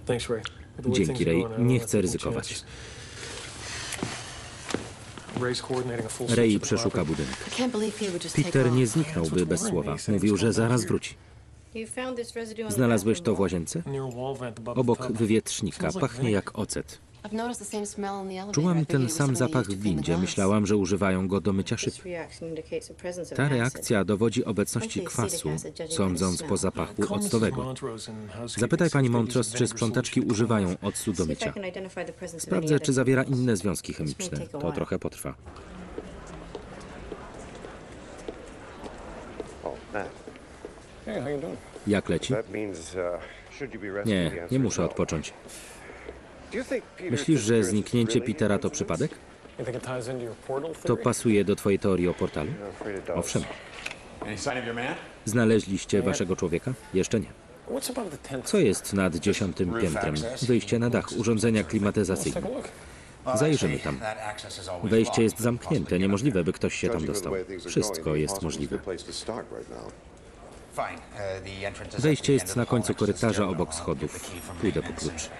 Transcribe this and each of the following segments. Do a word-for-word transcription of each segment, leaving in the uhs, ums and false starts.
Dzięki, Ray. Nie chcę ryzykować. Ray przeszuka budynek. Peter nie zniknąłby bez słowa. Mówił, że zaraz wróci. Znalazłeś to w łazience? Obok wywietrznika. Pachnie jak ocet. Czułam ten sam zapach w windzie. Myślałam, że używają go do mycia szyb. Ta reakcja dowodzi obecności kwasu, sądząc po zapachu octowego. Zapytaj pani Montrose, czy sprzątaczki używają octu do mycia. Sprawdzę, czy zawiera inne związki chemiczne. To trochę potrwa. Jak leci? Nie, nie muszę odpocząć. Myślisz, że zniknięcie Petera to przypadek? To pasuje do twojej teorii o portalu? Owszem. Znaleźliście waszego człowieka? Jeszcze nie. Co jest nad dziesiątym piętrem? Wyjście na dach, urządzenia klimatyzacyjne. Zajrzymy tam. Wejście jest zamknięte. Niemożliwe, by ktoś się tam dostał. Wszystko jest możliwe. Wejście jest na końcu korytarza obok schodów. Pójdę po klucz.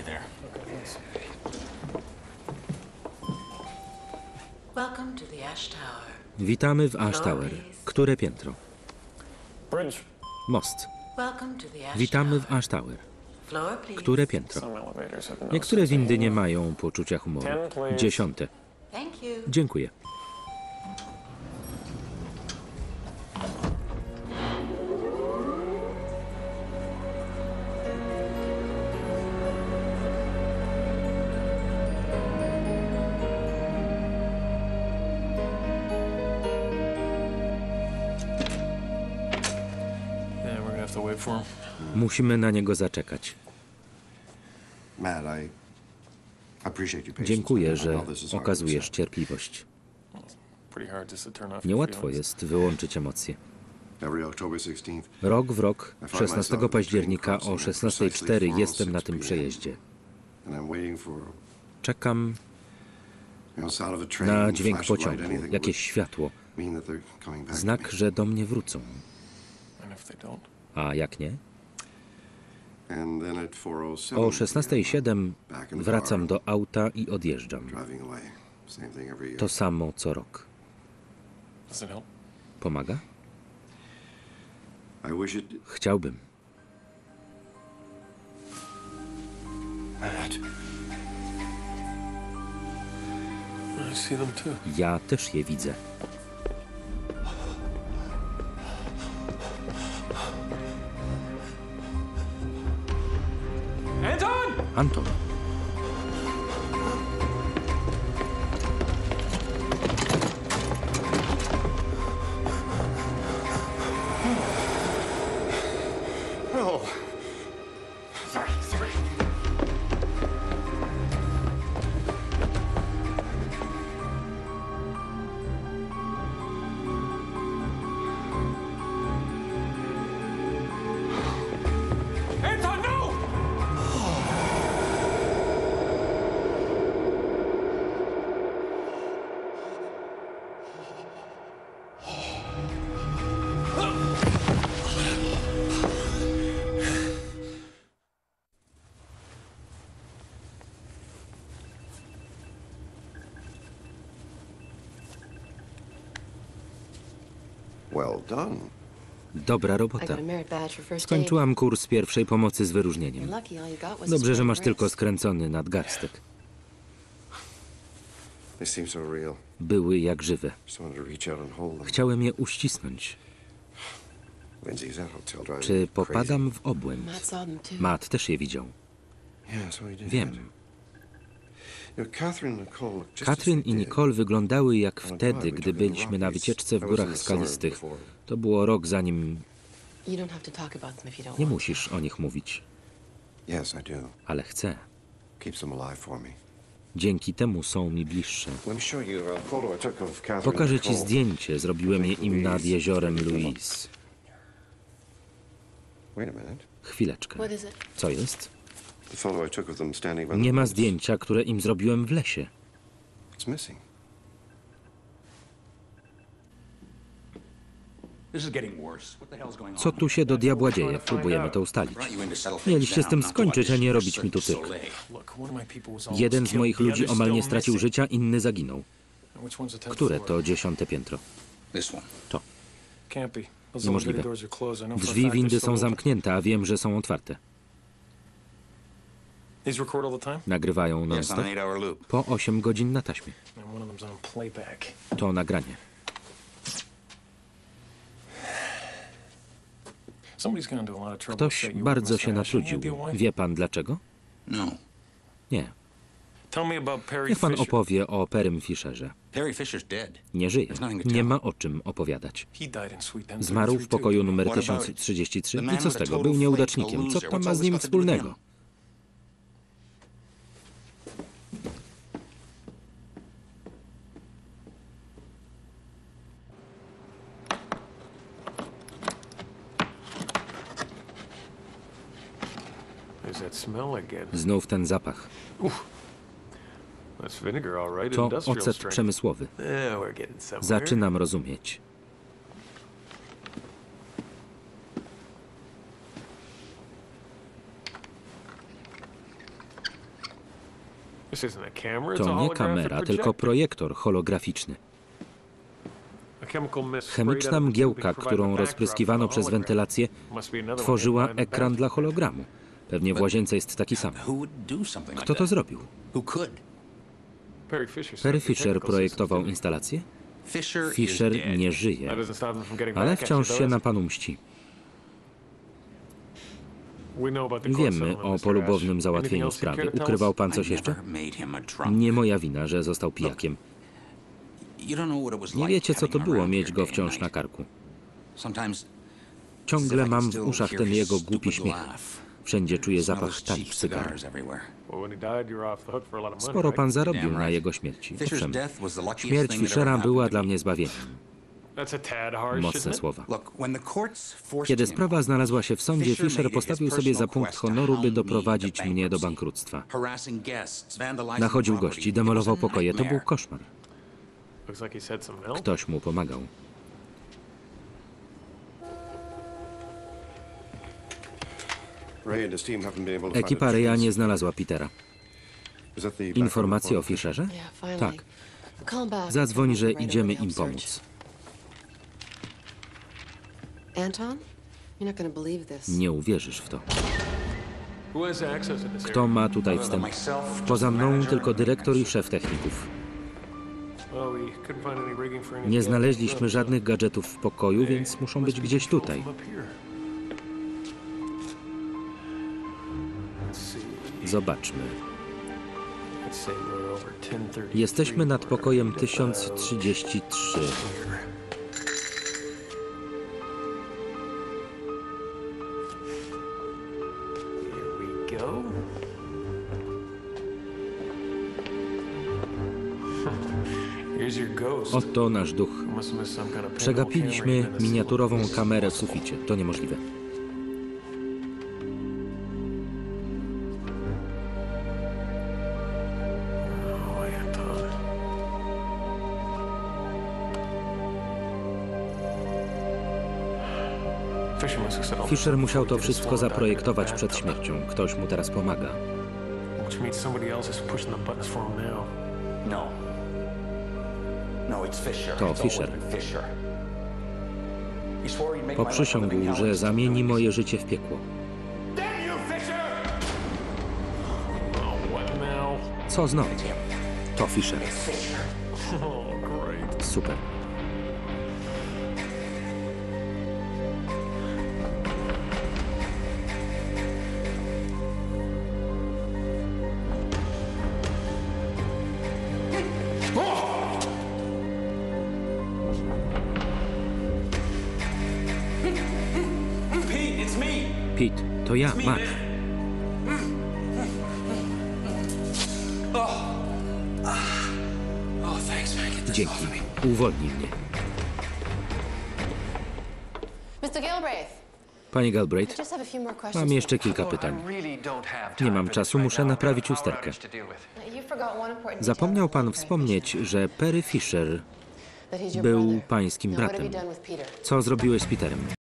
Witamy w Ash Tower. Które piętro? Most. Witamy w Ash Tower. Które piętro? Niektóre windy nie mają poczucia humoru. Dziesiąte. Dziękuję. Musimy na niego zaczekać. Dziękuję, że okazujesz cierpliwość. Niełatwo jest wyłączyć emocje. Rok w rok, szesnastego października o szesnasta cztery jestem na tym przejeździe. Czekam na dźwięk pociągu, jakieś światło. Znak, że do mnie wrócą. A jak nie? O szesnasta siedem wracam do auta i odjeżdżam. To samo co rok. Pomaga? Chciałbym. Ja też je widzę. Anton! Dobra robota. Skończyłam kurs pierwszej pomocy z wyróżnieniem. Dobrze, że masz tylko skręcony nadgarstek. Były jak żywe. Chciałem je uścisnąć. Czy popadam w obłęd? Matt też je widział. Wiem. Katrin i Nicole wyglądały jak wtedy, gdy byliśmy na wycieczce w górach skalistych. To było rok zanim... Nie musisz o nich mówić. Ale chcę. Dzięki temu są mi bliższe. Pokażę ci zdjęcie. Zrobiłem je im nad jeziorem Louise. Chwileczkę. Co jest? Nie ma zdjęcia, które im zrobiłem w lesie. Co tu się do diabła dzieje? Próbujemy to ustalić. Mieliście z tym skończyć, a nie robić mi tu cyrk. Jeden z moich ludzi omal nie stracił życia, inny zaginął. Które to dziesiąte piętro? To. Niemożliwe. Drzwi windy są zamknięte, a wiem, że są otwarte. Nagrywają non-stop po osiem godzin na taśmie. To nagranie. Ktoś bardzo się natrudził. Wie pan dlaczego? Nie. Niech pan opowie o Perrym Fisherze. Nie żyje. Nie ma o czym opowiadać. Zmarł w pokoju numer tysiąc trzydzieści trzy. I co z tego? Był nieudacznikiem. Co to ma z nim wspólnego? Znów ten zapach. To ocet przemysłowy. Zaczynam rozumieć. To nie kamera, tylko projektor holograficzny. Chemiczna mgiełka, którą rozpryskiwano przez wentylację, tworzyła ekran dla hologramu. Pewnie w łazience jest taki sam. Kto to zrobił? Perry Fisher projektował instalację? Fisher nie żyje, ale wciąż się na panu mści. Wiemy o polubownym załatwieniu sprawy. Ukrywał pan coś jeszcze? Nie moja wina, że został pijakiem. Nie wiecie, co to było mieć go wciąż na karku. Ciągle mam w uszach ten jego głupi śmiech. Wszędzie czuję zapach talicz cygara. Sporo pan zarobił na jego śmierci. Owszem, śmierć Fishera była dla mnie zbawieniem. Mocne słowa. Kiedy sprawa znalazła się w sądzie, Fisher postawił sobie za punkt honoru, by doprowadzić mnie do bankructwa. Nachodził gości, demolował pokoje. To był koszmar. Ktoś mu pomagał. Ekipa Raya nie znalazła Petera. Informacje o Fisherze? Tak. Zadzwoń, że idziemy im pomóc. Nie uwierzysz w to. Kto ma tutaj wstęp? Poza mną tylko dyrektor i szef techników. Nie znaleźliśmy żadnych gadżetów w pokoju, więc muszą być gdzieś tutaj. Zobaczmy. Jesteśmy nad pokojem tysiąc trzydzieści trzy. Oto nasz duch. Przegapiliśmy miniaturową kamerę w suficie. To niemożliwe. Fisher musiał to wszystko zaprojektować przed śmiercią. Ktoś mu teraz pomaga. To Fisher. Poprzysiągł, że zamieni moje życie w piekło. Co znowu? To Fisher. Super. Pete, to ja, Mark. Dzięki. Uwolnij mnie. Panie Galbraith, mam jeszcze kilka pytań. Nie mam czasu, muszę naprawić usterkę. Zapomniał pan wspomnieć, że Perry Fisher Był pańskim bratem. Co zrobiłeś z Peterem?